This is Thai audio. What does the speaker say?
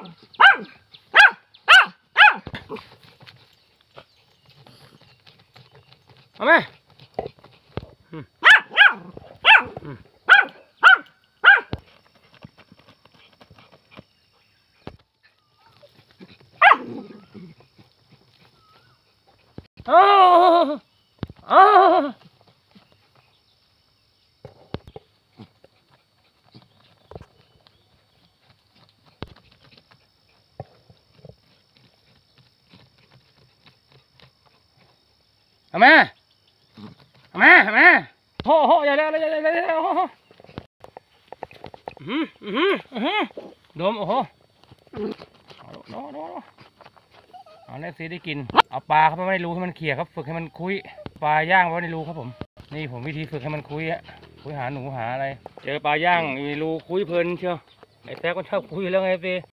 เอาไหมเอามาเอามาเอามาโอ้โหอย่าเลยอย่าเลยอย่าเลยโอ้โหดมโอ้โหเอาแล้วสิได้กินเอาปลาเข้าไปในรูให้มันเขี่ยครับฝึกให้มันคุยปลาย่างไว้ในรูครับผมนี่ผมวิธีฝึกให้มันคุยอะคุยหาหนูหาอะไรเจอปลาย่างมีรูคุยเพลินเชียวไอ้แท้ก็ชอบคุยแล้วไงสิ